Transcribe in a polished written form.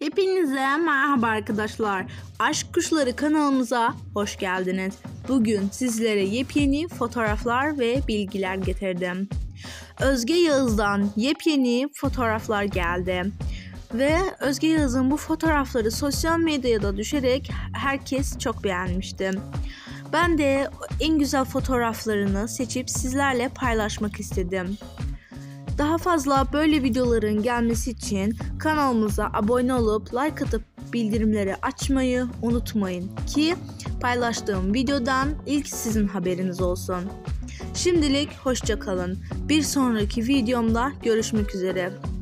Hepinize merhaba arkadaşlar. Aşk Kuşları kanalımıza hoş geldiniz. Bugün sizlere yepyeni fotoğraflar ve bilgiler getirdim. Özge Yağız'dan yepyeni fotoğraflar geldi. Ve Özge Yağız'ın bu fotoğrafları sosyal medyada düşerek herkes çok beğenmişti. Ben de en güzel fotoğraflarını seçip sizlerle paylaşmak istedim. Daha fazla böyle videoların gelmesi için kanalımıza abone olup like atıp bildirimleri açmayı unutmayın ki paylaştığım videodan ilk sizin haberiniz olsun. Şimdilik hoşça kalın. Bir sonraki videomda görüşmek üzere.